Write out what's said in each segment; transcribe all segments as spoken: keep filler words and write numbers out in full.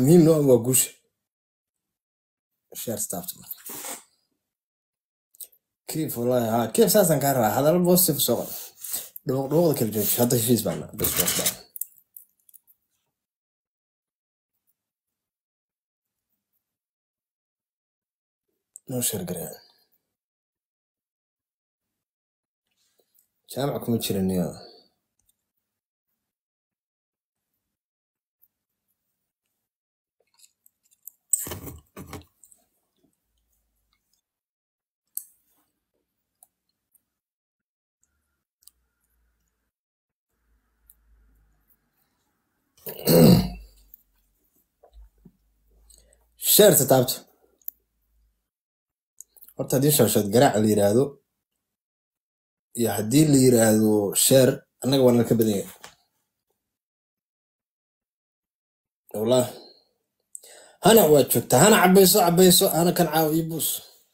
مهم نوع وقوش شير ستافت كيف والله ها كيف ساسا كان راح هذا البوست في الشغل لو لو كل جيش هذا شيء زبالة بس بس نو شير قريان جامعكم تشيلني شير تتابت horta haddii shaashad garaac la yiraahdo iyo haddii la yiraahdo sheer annaga waa nala ka badan yahay wallah hana waa joogtaa hana cabayso cabayso hana kan caaw ii buus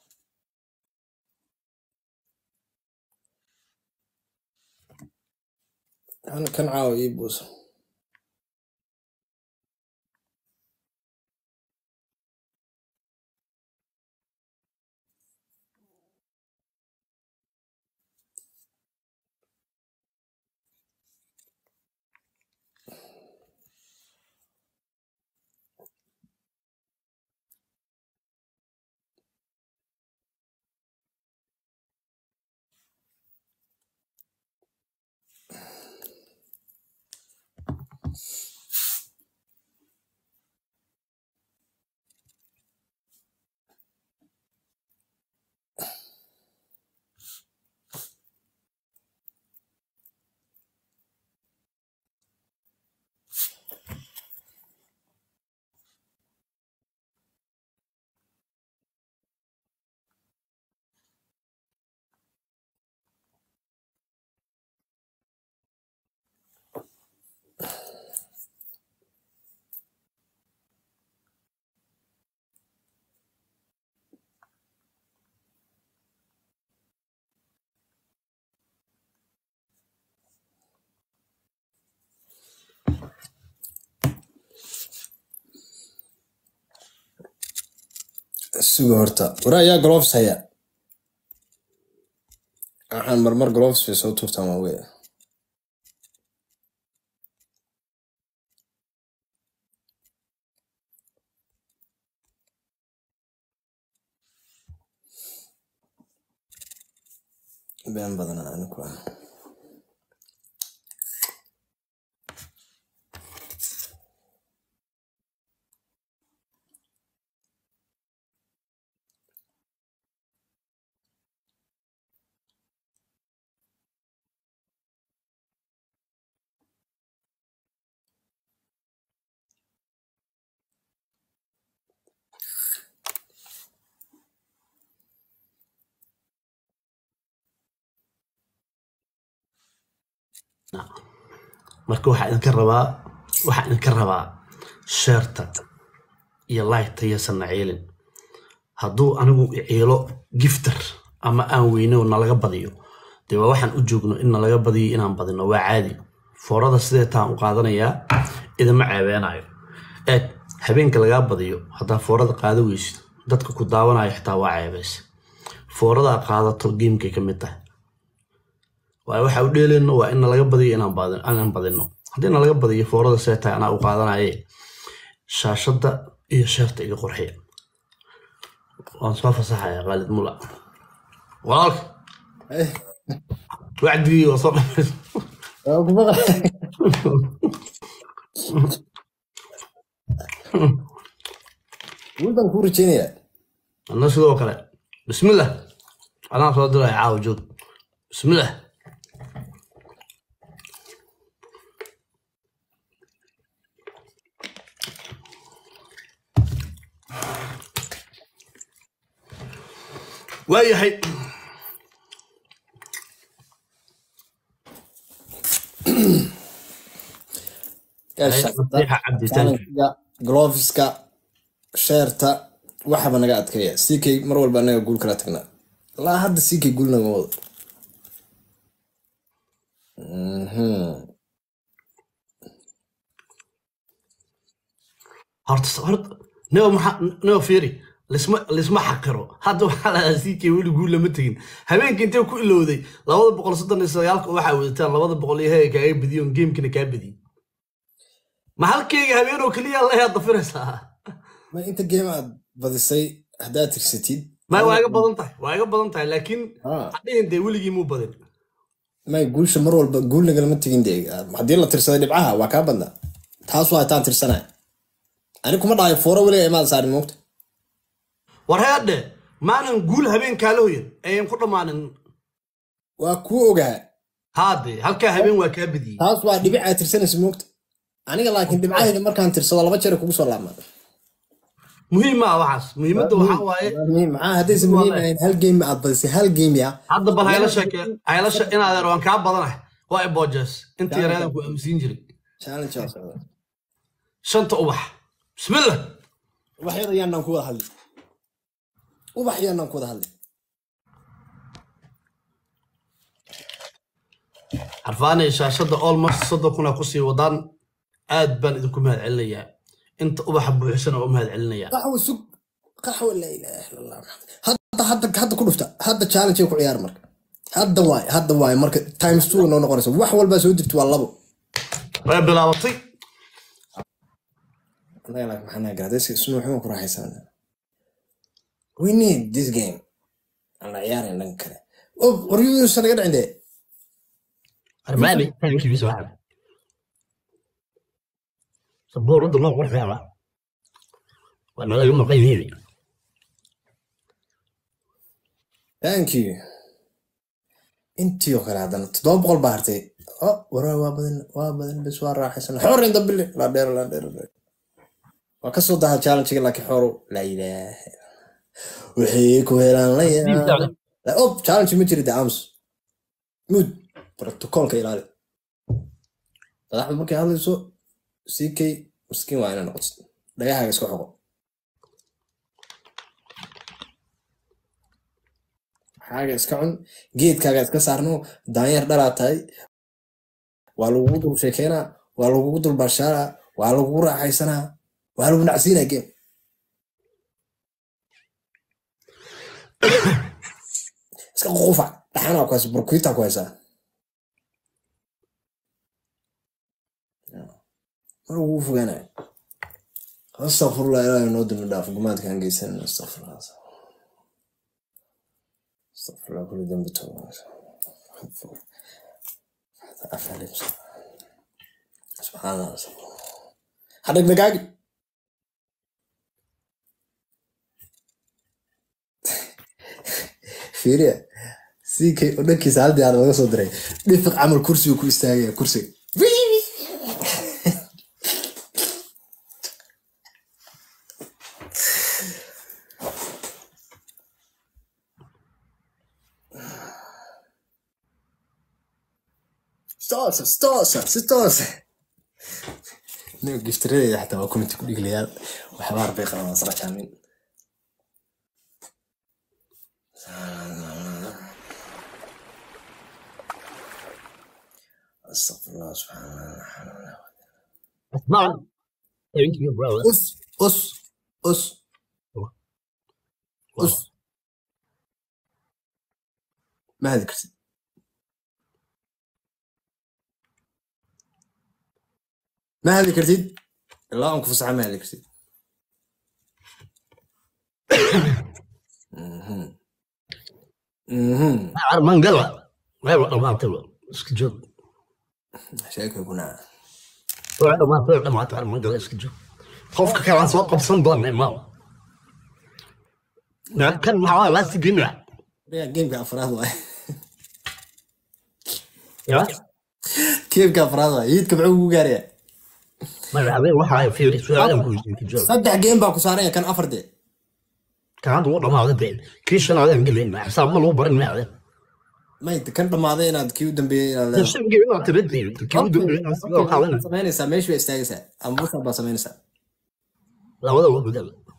hana kan caaw ii buus sugo horta waraa yaa gloves haya waxaan marmar gloves bay soo tuurtaan waa weya been badan anigu marka waxa idinka rabaa waxa idinka rabaa sheerta iyo like iyo sanaciilin hadduu anigu ciilo gifter ama aan weyno nalaga badiyo de waa waxaan u joogno in nalaga badiyo inaan badino waa caadi foorada sidee taan u qaadanayaa idama ceebeenayo ee habeenka laga badiyo hadaa foorada qaado weysid dadka ku daawanayo xitaa waa ceebeys foorada qaadato geemka kamid tahay waa waxa u dheeleno waa in laga badiyo inaan baadin aan badino hadii laga badiyo foorada seeta ana u qaadanaye shaashada iyo sheerta iga qorxiya waan soo fasaxaya Khalid Mula walaalk eh wacdi oo soo waa ku baqa wuxuu ku rajeenaya ana sidoo kale bismillah ana soo diray caaw joog bismillah waayahay gloveska sheerta waxba naga adkeeya sikay mar walba anaga guul kala tagnaa la hadda sikay guul naga wado mhm ha horta horta neo maxaa neo fiiri lisma lisma xaqiro hadda waxaa la siikay weli guul lama tegin habeenkii intee ku ilowday labada boqol soddon iyo sagaalka waxaa wadataan labada boqol iyo hey kaaga badiyoon gamekina kaa badiyey ma halkayga habeenoo keliya la heeda firaysaa ma inta game aad badisay haddaad tirsatid ma waa iga badan tahay waa iga badan tahay laakiin hadhihin dee weligii muu badin may guusha mar walba guul nagalama tegin dee haddii la tirsaday dhibcaha waa kaa badnaa taas waa taan tirsanay ani kuma dhahay fooro weliga imaad saarin moogta war heedhe maanan guul habeenkaa la hoyan ayaan ku dhammaanin waa kuu ogaa haade halkaa habeen waa kaa badiyey taas waa dhibic aad tirsanaysa moogta aniga laakiin dhibcahayda markaan tirsado laba jeer kugu soo laabmaa muhiim ma waxaas muhiimadda waxaa waaye maxaa haddaysan muhiim ahayn hal game aad badisay hal game ya hadda bal hayla sheeke hayla she inaadeer waan kaa badanahay waa iboojes inta yareedan ku aamusiin jiray challenge waa socda shanta ubax bismillah ubax yar ayaan ku wada hadli ubax yar ayaan ku wada hadli عرفاني شاشة almost صدق كنا قصي وضان آد بان إذا كم هاد علنيا أنت أبحب حسن أم هاد علنيا قحوة سوق قحوة لا إله إلا الله هذا هذا هذا كله فتا هذا challenge يكون عيار مرك هذا واي هذا واي مرك times two إنه نقرأ سو وحول بس ودك والله بلا بطي الله يلاك محنا قادس سنو حمك راح يسانا we need this game أنا عيار إنك كذا أو ريو سنة قد عندي أربعة ثاني وش بيسوي هذا صبور رد الله وروح فيها وأنا لا يوم قيميني thank you أنت يا أخي هذا تضرب قلب بارتي أه ورا وابدن وابدن بس ورا حسن حور عند بالله لا دير لا دير لا وكسر ده challenge لك حور لا إله وحيك وهلا لا لا أوب challenge مجري ده أمس مود بروتوكول كيلالي طلع مركي هذا سو سي كي مسكين وانا نقص دغاها اسكو خقو حاجه اسكعن جيد كاغا اسكا سارنو دانير دلاتاي waa lagu dul sheekeyna waa lagu dul bashara waa lagu raaxaysana waa lagu nacsiina game iska qofa dhaxana ku as burkuita ku haysa أنا فوقنا أستغفر الله لا ينود من دافع ما كان جيسن أستغفر الله أستغفر الله كل ذنب توبة أفعل سبحان الله حدك دقاق فيريا سيكي ودكي سالدي على وصل دري بيفق عمل كرسي وكرسي كرسي ستوسة ستوسة ستوسة نو قشتري حتى ما كنت تقول لي هذا وحوار بيقرا ما صار كامل استغفر الله سبحان الله اسمع أس أس أس أس ما ذكرت ما هذه كرتيد؟ لا أنك فصحى ما هذه كرتيد. اها اها ما انقلع ما ما طلع اسكت شايك يكون طلع ما طلع ما تعرف ما انقلع اسكت خوفك كان سوق بصندوق ما كان معاه لا تقنع يا جيم كافراد واي يا كيف كافراد واي يدك بعو قاريه ما عارف waxa في سؤال صدق جيم باكو ساريه كان افر دي كان والله ما ودي كيش انا هذا مقلين حساب ما لو برن ما ما انت كان دماده inaad kii dambeeyay لا شو مقلين تبدي kii dambeeyay sameynaysa meesh way istaagaysa ama waxa ba sameynaysa la wada wada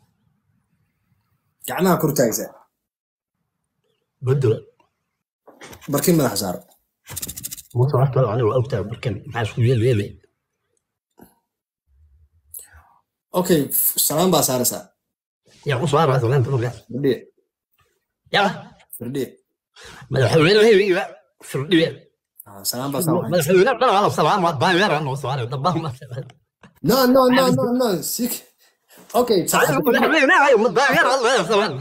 gacmaha kor taagaysa بدل barkin madax saar ما صرفت انا وقتها بركن مع شو يلي اوكي سلام با سارسا يا قص وارا سلام تقول فردي يا فردي ما حولنا هي في الدنيا آه سلام با سلام ما حولنا لا لا سلام ما باي غير انه سؤال دبهم نو نو نو نو نو سيك اوكي صحيح لا لا يوم باي غير الله سلام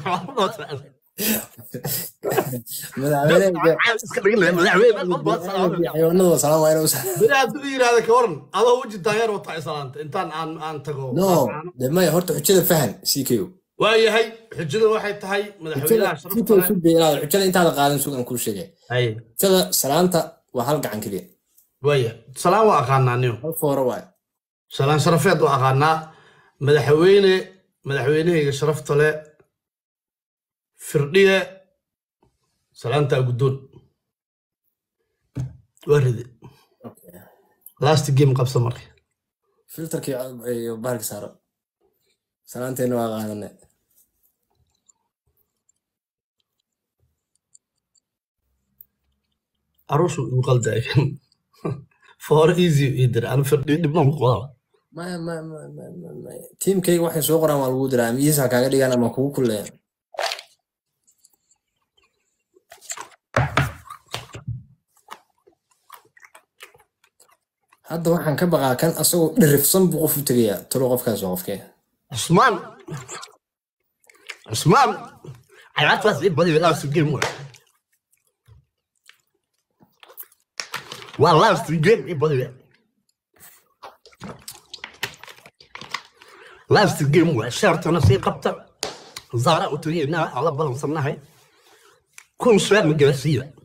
حيوانات سلام وين وسهلا بلا تدير هذا كورن هذا وجه داير وطاي سلامت انت ان ان تغو نو دما horta xujada fahan سيكيو waayahay xujada waxay tahay madaxweynaha sharafta leh xujada xujada inta la qaadan sugan ku sheegay ay xujada salaanta waa hal gacan kaliya waaya salaam waa aqaanaaniyo hal fooro waay salaan sharafeed waa aqaanaa madaxweyne madaxweynahayga sharafta leh firdhiye salaanta guddoon waridi last game qabso markii filterkii iyo bahalka saaro salaanteena waa qaadanay aroos uu qalday for easy idir aan firdhiye dib ma qodaa ma ma ma ma teamkayga waxay soo qoraan waa lagu diraa miisa kaaga dhigaan ama kugu kulleen hadda waxaan ka baqaa kan asagoo dhirifsan buu qof u tegayaa talo qofkaas oo qofkee عثمان عثمان عيات بس بدي لا سجل مو والله سجل بدي لا سجل مو شرط نصيب قبطة زارة وترينا على بالهم صناعي كل سؤال من جلسية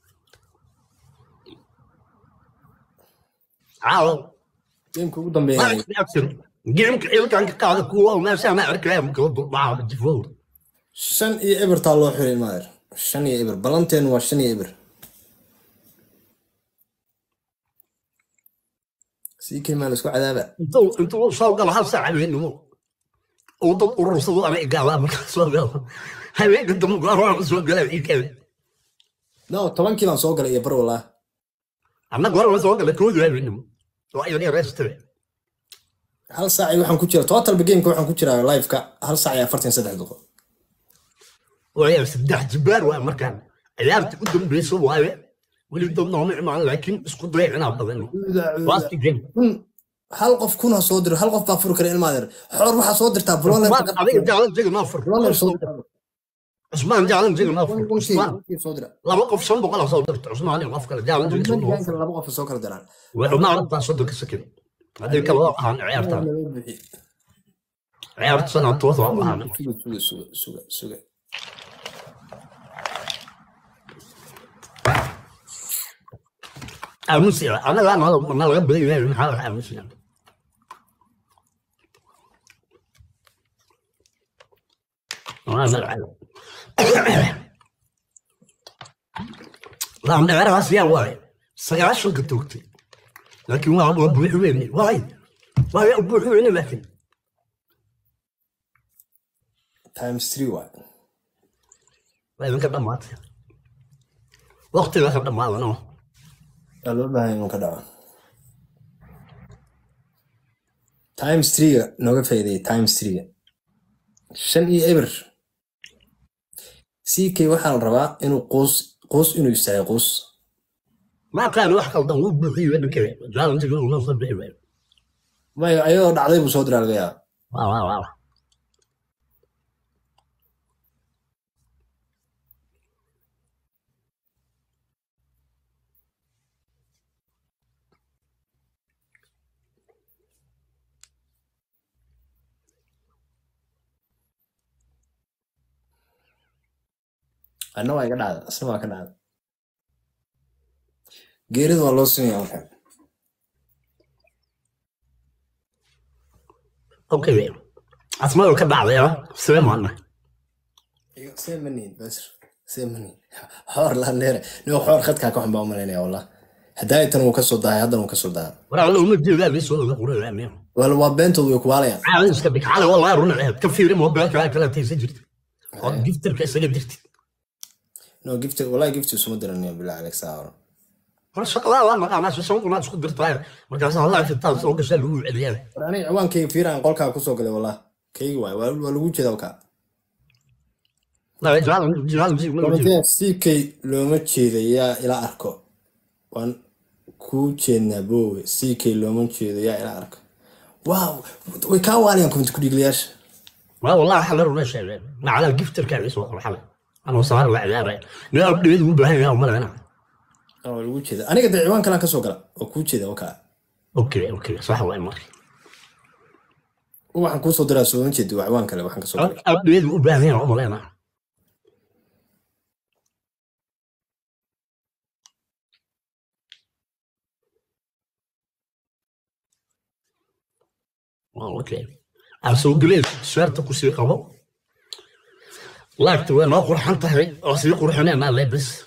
عاو يمكن ugu dambeeyay جيمك إيه كان قاعد كوا وما سامع الكلام كله مع الجفور shan iyo eber taa loo xiray maadir shan iyo eber balanteen waa shan iyo eber sii kima la isku cadaaba انتوا انتوا صوق لها ساعة منه وضل الرسول أنا إجابة من صوق هاي قدام قرار صوق لا يكمل no tobankii baan soo galay iyo bar walaa أنا قرار صوق لا كود منه وأيوني ريستري hal saac waxaan ku jira total game-ka waxaan ku jiraa live-ka hal saac iyo afartan iyo saddex daqiiqo وهي سدح جبار ومكان عيارتي قدام بيسو واي ولي قدام نومي مع لكن اسكو ضيع انا بدل واست جيم hal qof kuna soo diro hal qof baa furi kara ilmaadeer xoor waxa soo dirtaa brawler ما عليك جعلن زي نافر brawler soo diro عثمان جعلن زي نافر عثمان soo dira لا وقف صندوق ولا صوت عثمان يوقف كذا جعلن زي نافر laba qof soo kala diraan وما عرفت صدق السكن هذيك الوضع عن عيارتها عيارت سنة توضع عن suga suga suga suga suga أمسي أنا لا أنا أنا لا بدي غير من حالة أمسي أنا لا لا أنا غير غاسيا واي سيارة شو قلت وقتي لكن ما أبغى أبغى حويني واي واي أبغى حويني لكن times three waay واي من كذا مات وقتي ما كذا مات أنا waa loo baahan inuu ka dhaco times three-ga nooga faa'iideeyay times three-ga shan iyo eber ck waxaa la rabaa inuu quus quus inuu istaago quus ما كان واحد قلنا مو بحي وين كذا جالس نجي نقول نصب بحي وين may ayadoo dhacday buu soo diraa laga yaaba واو واو واو anna waa iga dhacda asna waa ka dhacda geerida waa loo sunayaa markaan اوكي اسمعوا كده عليها سلام عليكم see maniin bas see maniin xoor la neere noo xoor khadkaa ka xun baa u malaynaya wallah hadaaytan wuu ka soo dahay haddana wuu ka soo dahay ولا لو مدي لا بيسوي ولا قولوا امين wal waa beentoodu way ku waalayaan عاوز كبك على والله رنا كفير مو بعد على كلام تيجي جبت لك اسئله درتي no gift wallahi gift isuma diranayo bilaa alex saaro لا لا ما ناس سوق ناس خد درتاير markaas Allah fi taas oo gashay lagu celiyay ani ciwaankayga fiiraan qolkaa kusoo galay wallah kayga waay waa lagu jeedaa ka la jiraan jiraan jiraan ck looma jeedayaa ila arko waan ku jeednaa boowe ck looma jeedayaa ila arko waaw way kaa waaliyaan comment ku dhigliyaasha ما والله حلا رونا شيء ما على الجفتر كان يسوق الحلا انا وصار لا عيار لا بدي مو بهاي يا مال انا oo lagu jeedaa aniga de ciwaan kale ka soo gala oo ku jeeda oo ka اوكي اوكي صح والله ماري waxaan ku soo diraa soo jeedo ciwaan kale waxaan ka soo galay بدي مو بهاي يا مال انا اوكي اسوق لي سوارته كسي قبو لاكت وين اخر حنتهي او سي قرحنا ما لابس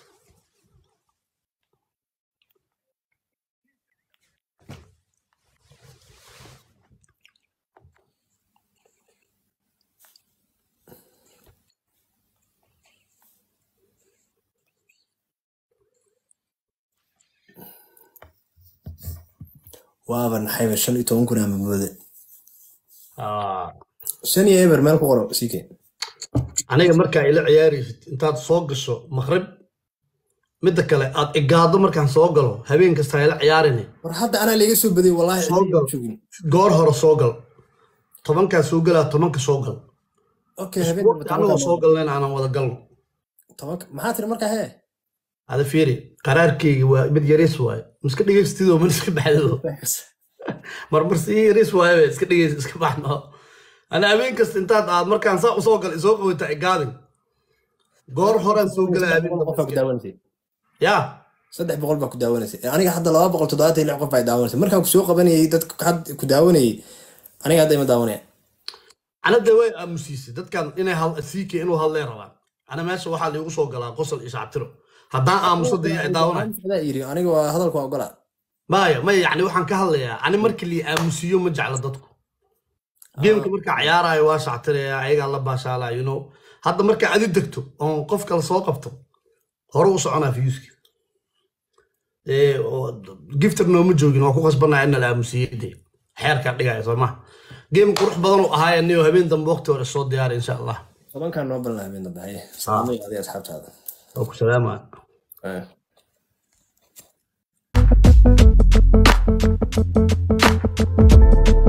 waaban xayba shan iyo toban kun ama moodo اه shan iyo eber meel ku qoro ck aniga marka ila ciyaari intaad soo gasho maqrib midda kale aad igaado markaan soo galo habeen kasta ila ciyaarini war hadda ana laga soo baday wallahi soo gal goor hore soo gal tobanka soo gala tobanka soo gal okay habeen aniga soo galnayna aan wada galno tobanka maxaa tiri markaa hee هذا فيري قراركي ومد يريس واي مسك دغيس تيدو من اسك baxdo marmar si yariis waay iska dhigeys iska baxno ana habeen kasta intaad aad markaan soo soo gal soo qowta igaadin goor horaan soo galay habeen qof ku daawanayay ya saddex boqol baa ku daawanaysay aniga hadda laba boqol toddobaatan iyo lix qof ay daawanaysay markaan ku soo qabanayay dad ku daawanayay aniga hadda ima daawanaya ana daway amusisi dadkan inay hal ck inuu hadlay rabaan ana meesha waxa la igu soo galaa qosol iyo shacabtiro haddaan aamuso ay daawanay yiri aniga waa hadalku waa ogolaa maya maya yani waxaan ka hadlayaa ani markii la aamusiyo ma jecla dadku geemka marka ciyaarayo waa shactiraya ayaga la baashaala you know hadda marka aad degto oo qof kale soo qabto hore u soconaa fiyuski ee gifter no ma joogin waa ku qasbanaa in la aamusiyay xeerka dhigay Soomaa geem qurux badan oo ahaayeen habeen dambe waqti hore soo diyaar insha Allah tobankan noo balna habeen dambe hay salaamay adiga asxaabtaada oo ku salaama eh